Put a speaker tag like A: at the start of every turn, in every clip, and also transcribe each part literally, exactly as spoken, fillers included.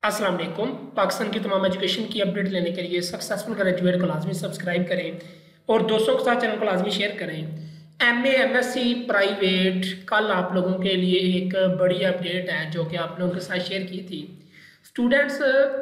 A: अस्सलाम वालेकुम। पाकिस्तान की तमाम एजुकेशन की अपडेट लेने के लिए सक्सेसफुल ग्रेजुएट को लाजमी सब्सक्राइब करें और दोस्तों के साथ चैनल को लाजमी शेयर करें। M A M S C private कल आप लोगों के लिए एक बड़ी अपडेट है जो कि आप लोगों के साथ शेयर की थी। स्टूडेंट्स,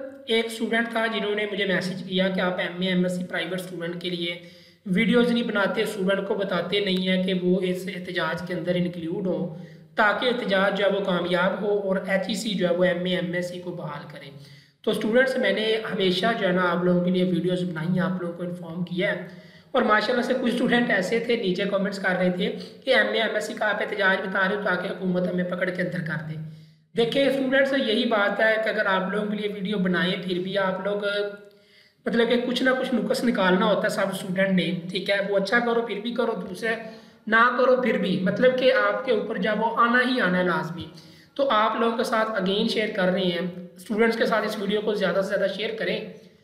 A: एक स्टूडेंट था जिन्होंने मुझे मैसेज किया कि आप M A M S C private student के लिए वीडियोज़ नहीं बनाते, स्टूडेंट को बताते नहीं हैं कि वो इस एहतजाज के अंदर इंक्लूड हो ताकि एहतजाज जो है वो कामयाब हो और एच ई सी जो है वो M A M S C को बहाल करें। तो स्टूडेंट्स, मैंने हमेशा जो है ना आप लोगों के लिए वीडियोज़ बनाई हैं, आप लोगों को इन्फॉर्म किया है और माशाल्लाह से कुछ स्टूडेंट ऐसे थे नीचे कमेंट्स कर रहे थे कि M A M S C का आप एहतजाज बता रहे हो ताकि हुकूमत हमें पकड़ के अंदर कर दे। देखिए स्टूडेंट्स, यही बात है कि अगर आप लोगों के लिए वीडियो बनाए फिर भी आप लोग मतलब कि कुछ ना कुछ नुक्स निकालना होता है सब स्टूडेंट ने, ठीक है। वो अच्छा करो फिर भी करो, दूसरे ना करो फिर भी, मतलब कि आपके ऊपर जब वो आना ही आना है लाजमी। तो आप लोगों के साथ अगेन शेयर कर रहे हैं, स्टूडेंट्स के साथ इस वीडियो को ज़्यादा से ज़्यादा शेयर करें।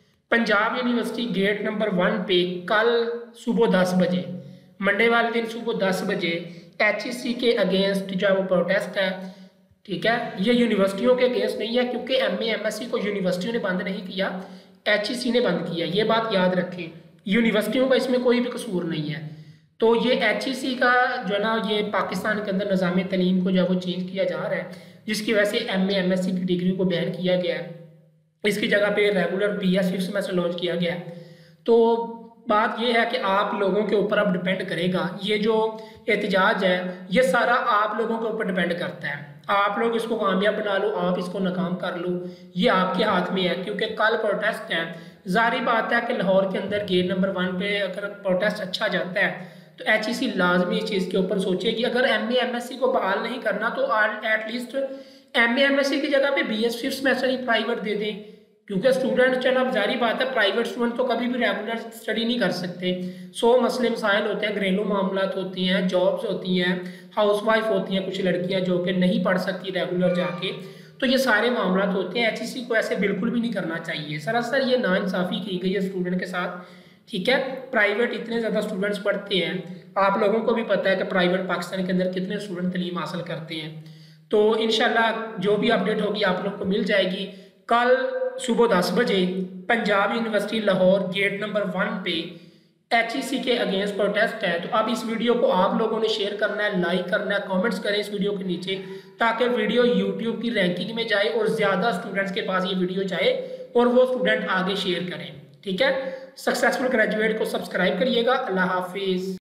A: Punjab university gate number one पे कल सुबह दस बजे, मंडे वाले दिन सुबह दस बजे एच ई सी के अगेंस्ट जो है वो प्रोटेस्ट है, ठीक है। ये यूनिवर्सिटियों के अगेंस्ट नहीं है क्योंकि M A M S C को यूनिवर्सिटियों ने बंद नहीं किया, एच ई सी ने बंद किया। ये बात याद रखें, यूनिवर्सिटियों का इसमें कोई भी कसूर नहीं है। तो ये एच ई सी का जो है ना ये पाकिस्तान के अंदर निज़ाम तलीम को जो है वो चेंज किया जा रहा है, जिसकी वजह से M A M S C की डिग्री को बैन किया गया है। इसकी जगह पे regular B S fifth semester launch किया गया है। तो बात यह है कि आप लोगों के ऊपर अब डिपेंड करेगा, ये जो एहतजाज है ये सारा आप लोगों के ऊपर डिपेंड करता है। आप लोग इसको कामयाब बना लो, आप इसको नाकाम कर लो, ये आपके हाथ में है क्योंकि कल प्रोटेस्ट है। जाहिर बात है कि लाहौर के अंदर गेट नंबर वन पे अगर प्रोटेस्ट अच्छा जाता है तो एच ई सी लाजमी इस चीज़ के ऊपर सोचेगी। अगर M A M S C को बहाल नहीं करना तो at least M A M S C की जगह पे बी एस फिफ्थ सेमेस्टर ही प्राइवेट दे दें, क्योंकि स्टूडेंट चलो अब जारी बात है प्राइवेट स्टूडेंट तो कभी भी रेगुलर स्टडी नहीं कर सकते। सौ मसले मसाइल होते हैं, घरेलू मामला होती हैं, जॉब्स होती हैं, हाउस वाइफ होती हैं कुछ लड़कियां जो कि नहीं पढ़ सकती रेगुलर जाके, तो ये सारे मामला होते हैं। एच ई सी को ऐसे बिल्कुल भी नहीं करना चाहिए। सरासर ये नाइंसाफ़ी की गई है स्टूडेंट के साथ, ठीक है। प्राइवेट इतने ज़्यादा स्टूडेंट्स पढ़ते हैं, आप लोगों को भी पता है कि प्राइवेट पाकिस्तान के अंदर कितने स्टूडेंट तालीम हासिल करते हैं। तो इंशाल्लाह जो भी अपडेट होगी आप लोग को मिल जाएगी। कल सुबह दस बजे Punjab university Lahore gate number one पे एच ई सी के अगेंस्ट प्रोटेस्ट है। तो अब इस वीडियो को आप लोगों ने शेयर करना है, लाइक करना है, कमेंट्स करें इस वीडियो के नीचे ताकि वीडियो यूट्यूब की रैंकिंग में जाए और ज़्यादा स्टूडेंट्स के पास ये वीडियो जाए और वो स्टूडेंट आगे शेयर करें, ठीक है। सक्सेसफुल ग्रेजुएट को सब्सक्राइब करिएगा। अल्लाह हाफिज़।